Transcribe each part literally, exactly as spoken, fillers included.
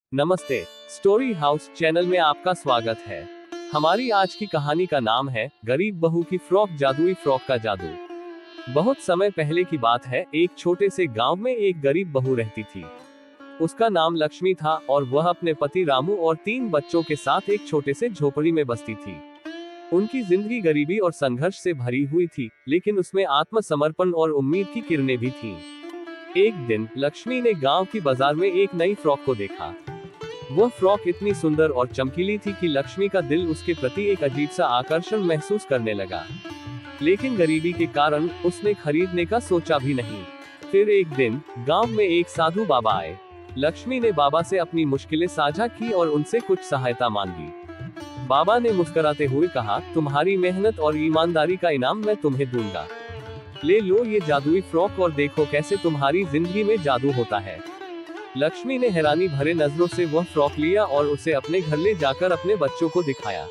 नमस्ते। Story house channel में आपका स्वागत है। हमारी आज की कहानी का नाम है गरीब बहू की फ्रॉक, जादुई फ्रॉक का जादू। बहुत समय पहले की बात है। एक छोटे से गांव में एक गरीब बहू रहती थी। उसका नाम लक्ष्मी था और वह अपने पति रामू और तीन बच्चों के साथ एक छोटे से झोपड़ी में बसती थी। उनकी जिंदगी गरीबी और संघर्ष से भरी हुई थी, लेकिन उसमें आत्मसमर्पण और उम्मीद की किरणें भी थीं। एक दिन लक्ष्मी ने गांव की बाजार में एक नई फ्रॉक को देखा। वह फ्रॉक इतनी सुंदर और चमकीली थी कि लक्ष्मी का दिल उसके प्रति एक अजीब सा आकर्षण महसूस करने लगा। लेकिन गरीबी के कारण उसने खरीदने का सोचा भी नहीं। फिर एक दिन गांव में एक साधु बाबा आए। लक्ष्मी ने बाबा से अपनी मुश्किलें साझा की और उनसे कुछ सहायता मांगी। बाबा ने मुस्कुराते हुए कहा, तुम्हारी मेहनत और ईमानदारी का इनाम मैं तुम्हें दूंगा। ले लो ये जादुई फ्रॉक और देखो कैसे तुम्हारी जिंदगी में जादू होता है। लक्ष्मी ने हैरानी भरे नजरों से वह फ्रॉक लिया और उसे अपने घर ले जाकर अपने बच्चों को दिखाया।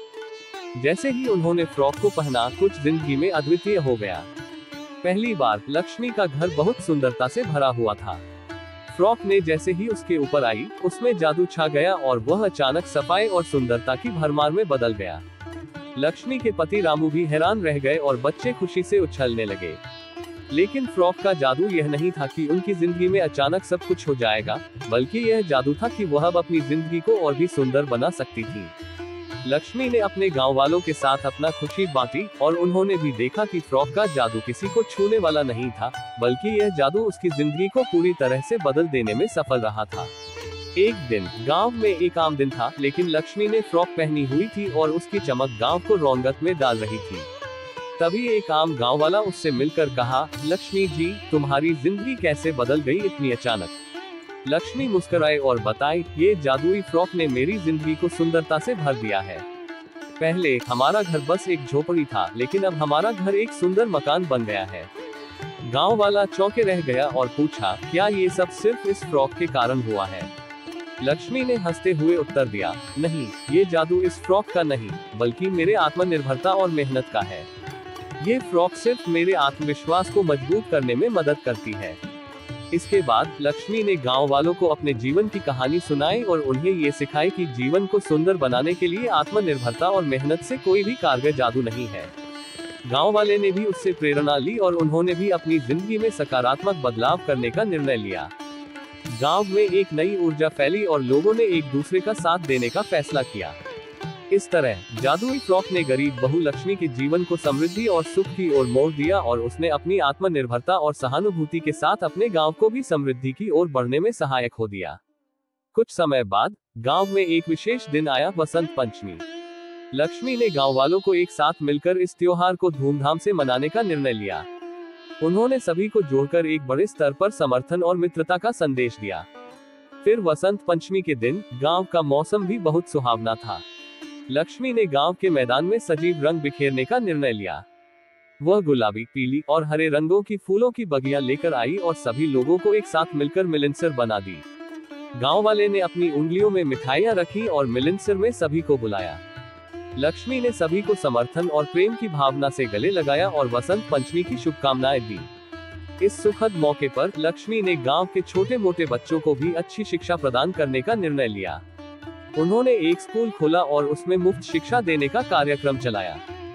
जैसे ही उन्होंने फ्रॉक को पहना, कुछ जिंदगी में अद्वितीय हो गया। पहली बार लक्ष्मी का घर बहुत सुंदरता से भरा हुआ था। फ्रॉक ने जैसे ही उसके ऊपर आई, उसमें जादू छा गया और वह अचानक सफाई और सुंदरता की भरमार में बदल गया। लक्ष्मी के पति रामू भी हैरान रह गए और बच्चे खुशी से उछलने लगे। लेकिन फ्रॉक का जादू यह नहीं था कि उनकी जिंदगी में अचानक सब कुछ हो जाएगा, बल्कि यह जादू था कि वह अब अपनी जिंदगी को और भी सुंदर बना सकती थी। लक्ष्मी ने अपने गांव वालों के साथ अपना खुशी बांटी और उन्होंने भी देखा कि फ्रॉक का जादू किसी को छूने वाला नहीं था, बल्कि यह जादू उसकी जिंदगी को पूरी तरह से बदल देने में सफल रहा था। एक दिन गांव में एक आम दिन था, लेकिन लक्ष्मी ने फ्रॉक पहनी हुई थी और उसकी चमक गांव को रौनक में डाल रही थी। तभी एक आम गांव वाला उससे मिलकर कहा, लक्ष्मी जी, तुम्हारी जिंदगी कैसे बदल गई इतनी अचानक। लक्ष्मी मुस्कुराए और बताई, ये जादुई फ्रॉक ने मेरी जिंदगी को सुंदरता से भर दिया है। पहले हमारा घर बस एक झोपड़ी था, लेकिन अब हमारा घर एक सुंदर मकान बन गया है। गांव वाला चौंके रह गया और पूछा, क्या ये सब सिर्फ इस फ्रॉक के कारण हुआ है। लक्ष्मी ने हंसते हुए उत्तर दिया, नहीं, ये जादू इस फ्रॉक का नहीं, बल्कि मेरे आत्मनिर्भरता और मेहनत का है। ये फ्रॉक सिर्फ मेरे आत्मविश्वास को मजबूत करने में मदद करती है। इसके बाद लक्ष्मी ने गांव वालों को अपने जीवन की कहानी सुनाई और उन्हें ये सिखाई कि जीवन को सुंदर बनाने के लिए आत्मनिर्भरता और मेहनत से कोई भी कारगर जादू नहीं है। गांव वाले ने भी उससे प्रेरणा ली और उन्होंने भी अपनी जिंदगी में सकारात्मक बदलाव करने का निर्णय लिया। गांव में एक नई ऊर्जा फैली और लोगों ने एक दूसरे का साथ देने का फैसला किया। इस तरह जादुई फ्रॉक ने गरीब बहू लक्ष्मी के जीवन को समृद्धि और सुख की ओर मोड़ दिया और उसने अपनी आत्मनिर्भरता और सहानुभूति के साथ अपने गांव को भी समृद्धि की ओर बढ़ने में सहायक हो दिया। कुछ समय बाद गांव में एक विशेष दिन आया, बसंत पंचमी। लक्ष्मी ने गांव वालों को एक साथ मिलकर इस त्योहार को धूमधाम से मनाने का निर्णय लिया। उन्होंने सभी को जोड़कर एक बड़े स्तर पर समर्थन और मित्रता का संदेश दिया। फिर वसंत पंचमी के दिन गांव का मौसम भी बहुत सुहावना था। लक्ष्मी ने गांव के मैदान में सजीव रंग बिखेरने का निर्णय लिया। वह गुलाबी, पीली और हरे रंगों की फूलों की बगिया लेकर आई और सभी लोगों को एक साथ मिलकर मिलनसर बना दी। गांव वाले ने अपनी उंगलियों में मिठाइयां रखी और मिलनसर में सभी को बुलाया। लक्ष्मी ने सभी को समर्थन और प्रेम की भावना से गले लगाया और वसंत पंचमी की शुभकामनाएं दी। इस सुखद मौके पर लक्ष्मी ने गांव के छोटे मोटे बच्चों को भी अच्छी शिक्षा प्रदान करने का निर्णय लिया। उन्होंने एक स्कूल खोला और उसमें मुफ्त शिक्षा देने का कार्यक्रम चलाया।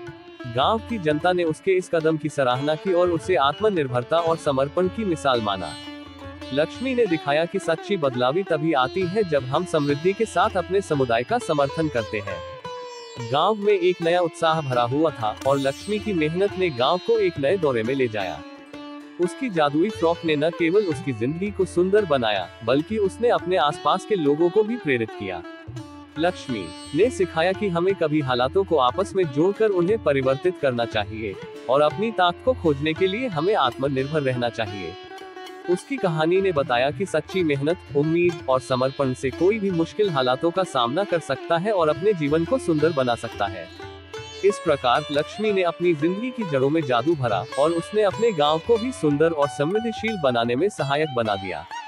गांव की जनता ने उसके इस कदम की सराहना की और उसे आत्मनिर्भरता और समर्पण की मिसाल माना। लक्ष्मी ने दिखाया कि सच्ची बदलावी तभी आती है जब हम समृद्धि के साथ अपने समुदाय का समर्थन करते हैं। गांव में एक नया उत्साह भरा हुआ था और लक्ष्मी की मेहनत ने गांव को एक नए दौरे में ले जाया। उसकी जादुई फ्रॉक ने न केवल उसकी जिंदगी को सुंदर बनाया, बल्कि उसने अपने आसपास के लोगों को भी प्रेरित किया। लक्ष्मी ने सिखाया कि हमें कभी हालातों को आपस में जोड़कर उन्हें परिवर्तित करना चाहिए और अपनी ताकत को खोजने के लिए हमें आत्मनिर्भर रहना चाहिए। उसकी कहानी ने बताया कि सच्ची मेहनत, उम्मीद और समर्पण से कोई भी मुश्किल हालातों का सामना कर सकता है और अपने जीवन को सुंदर बना सकता है। इस प्रकार लक्ष्मी ने अपनी जिंदगी की जड़ों में जादू भरा और उसने अपने गांव को भी सुंदर और समृद्धिशील बनाने में सहायक बना दिया।